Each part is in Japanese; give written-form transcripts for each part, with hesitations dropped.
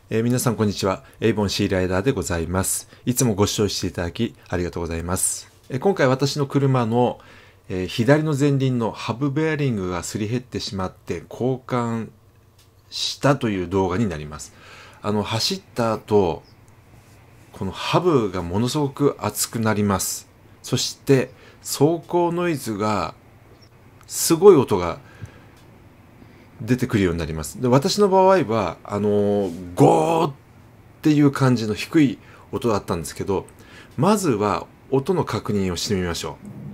皆さんこんにちは。エイボンシーライダーでございます。いつもご視聴していただきありがとうございます。今回私の車の、左の前輪のハブベアリングがすり減ってしまって交換したという動画になります。走った後、このハブがものすごく熱くなります。そして走行ノイズがすごい音が出てくるようになります。で、私の場合はゴーっていう感じの低い音だったんですけど、まずは音の確認をしてみましょう。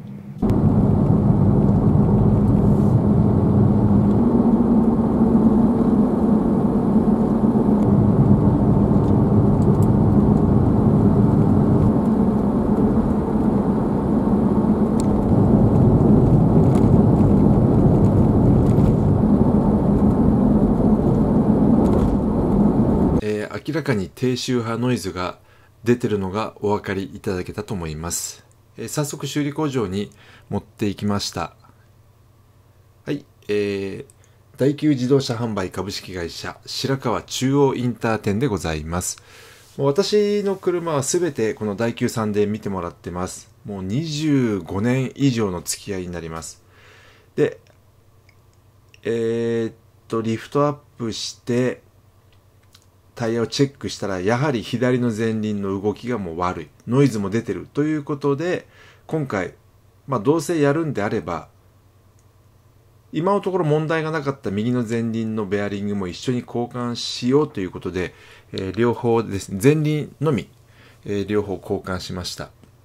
明らかに低周波ノイズが出てるのがお分かりいただけたと思います。早速修理工場に持っていきました。はい、第9自動車販売株式会社白川中央インター店でございます。もう私の車はすべてこの第9さんで見てもらってます。もう25年以上の付き合いになります。で、リフトアップしてタイヤをチェックしたら、やはり左の前輪の動きがもう悪い、ノイズも出てるということで、今回、どうせやるんであれば、今のところ問題がなかった右の前輪のベアリングも一緒に交換しようということで、両方ですね、前輪のみ、両方交換しました。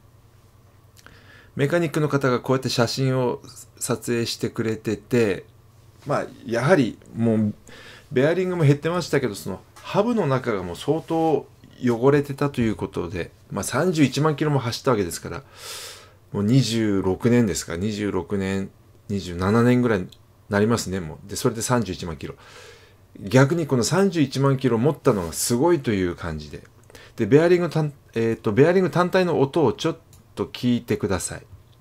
メカニックの方がこうやって写真を撮影してくれてて、やはりもうベアリングも減ってましたけど、そのハブの中がもう相当汚れてたということで、31万キロも走ったわけですから、もう26年ですか、26年、27年ぐらいになりますね、もう。で、それで31万キロ。逆にこの31万キロ持ったのがすごいという感じで。で、ベアリング単体の音をちょっと聞いてください。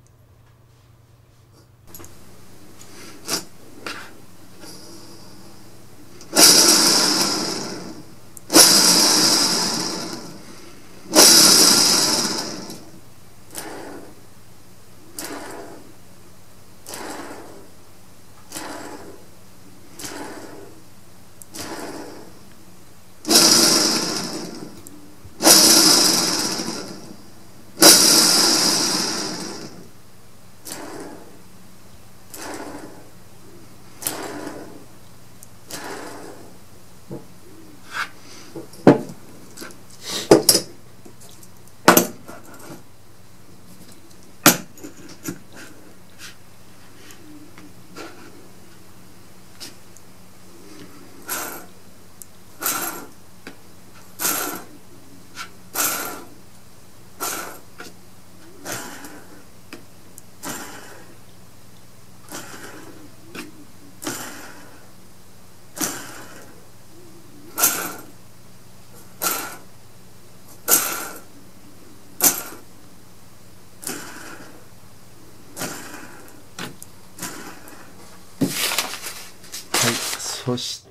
そして、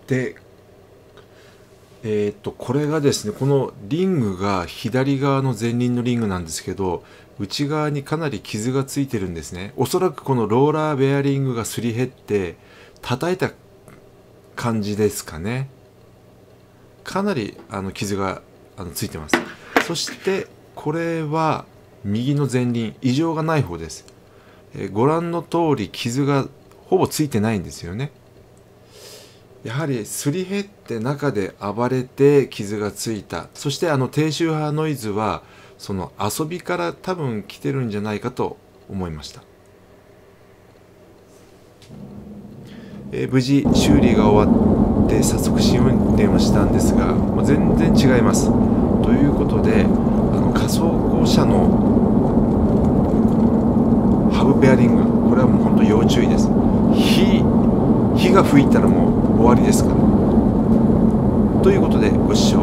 これがですね、このリングが左側の前輪のリングなんですけど、内側にかなり傷がついてるんですね。おそらくこのローラーベアリングがすり減って叩いた感じですかね。かなり傷がついてます。そしてこれは右の前輪、異常がない方です。ご覧の通り傷がほぼついてないんですよね。やはりすり減って中で暴れて傷がついた。そして低周波ノイズはその遊びから多分来てるんじゃないかと思いました。無事修理が終わって早速試運転をしたんですが、全然違います。ということで仮想校舎のハブベアリング、これはもう本当要注意です。火が吹いたらもう終わりですから。ということでご視聴